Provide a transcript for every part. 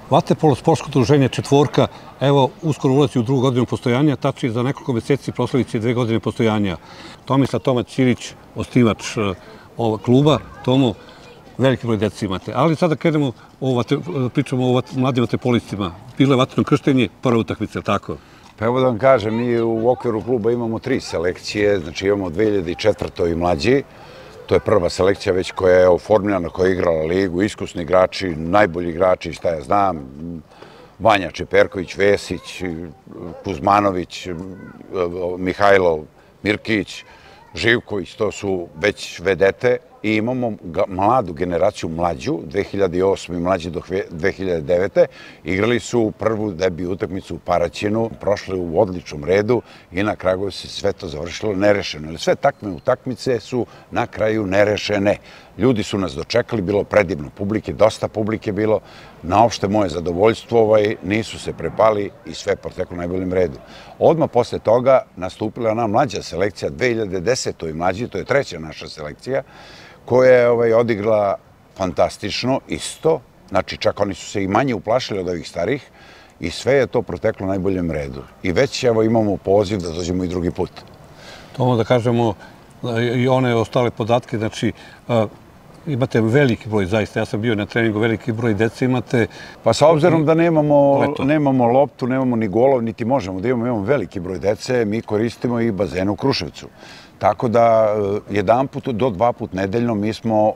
Vaterpolo sportsko udruženje Četvorka, evo, uskoro ulazi u drugu godinu postojanja, tačnije za nekoliko meseci proslaviće 2 godine postojanja. Tomislav Toma Ćirić, osnivač ovog kluba. Tomo, veliki broj dece imate. Ali sada krenemo, pričamo o mladim vaterpolistima. Bilo je vaterno krštenje, prva utakmica, tako? Pa evo da vam kažem, mi u okviru kluba imamo 3 selekcije, znači imamo 2004. i mlađi. To je prva selekcija već koja je oformljena, koja je igrala ligu, iskusni igrači, najbolji igrači, šta ja znam, Vanja Čeperković, Vesić, Kuzmanović, Mihajlo Mirkić, Živković, to su već vedete. I imamo mladu generaciju mlađu, 2008. i mlađi do 2009. Igrali su prvu debi utakmicu u Paraćinu, prošli u odličnom redu i na kraju se sve to završilo nerešeno. Sve takve utakmice su na kraju nerešene. Ljudi su nas dočekali, bilo predivno publike, dosta publike bilo. Na opšte moje zadovoljstvo nisu se prepali i sve proteklo u najboljem redu. Odmah posle toga nastupila ona mlađa selekcija, 2010. i mlađi, to je treća naša selekcija, koja je odigrala fantastično, isto, znači čak oni su se i manje uplašili od ovih starih i sve je to proteklo u najboljem redu. I već imamo poziv da dođemo i drugi put. Tomo, da kažemo i one ostale podatke, znači imate veliki broj, zaista, ja sam bio na treningu, veliki broj dece imate. Pa sa obzirom da nemamo loptu, nemamo ni golov, niti možemo da imamo veliki broj dece, mi koristimo i bazen u Kruševcu. Tako da jedan put do 2 put nedeljno mi smo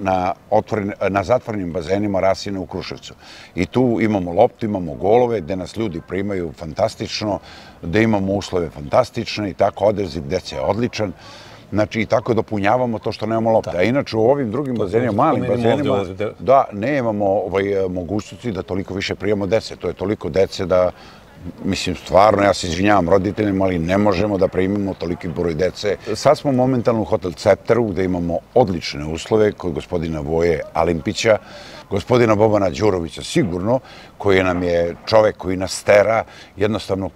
na zatvorenim bazenima Rasine u Kruševcu. I tu imamo loptu, imamo golove, gde nas ljudi primaju fantastično, gde imamo uslove fantastične i tako odaziv dece je odličan. Znači, i tako dopunjavamo to što nemamo lopte. A inače, u ovim drugim bazenima, malim bazenima, da, nemamo mogućnosti da toliko više prijemo dece. To je toliko dece da, mislim, stvarno, ja se izvinjavam roditeljima, ali ne možemo da primimo toliki broj dece. Sad smo momentalno u Hotel Cepteru, gde imamo odlične uslove kod gospodina Voje Alimpića, gospodina Bobana Đurovića, sigurno, koji nam je čovek koji nas tera, jednostavno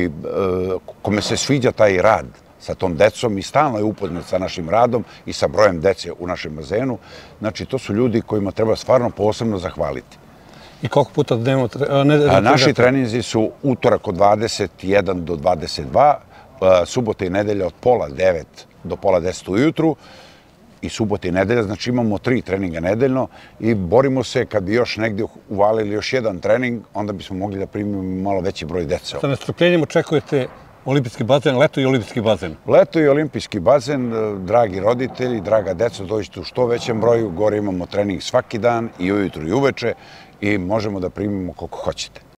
kome se sviđa taj rad sa tom decom i stalno je upoznat sa našim radom i sa brojem dece u našem bazenu. Znači, to su ljudi kojima treba stvarno posebno zahvaliti. I koliko puta dnevno? Naši treninzi su utorak od 21 do 22, subota i nedelja od pola 9 do pola 10 ujutru i subota i nedelja, znači imamo 3 treninga nedeljno i borimo se kad bi još negdje uvalili još jedan trening, onda bismo mogli da primimo malo veći broj deca. Sa nestrpljenjem očekujete olimpijski bazen, leto i olimpijski bazen? Leto i olimpijski bazen, dragi roditelji, draga deca, dođite u što većem broju, gore imamo trening svaki dan i ujutru i uveče i možemo da primimo koliko hoćete.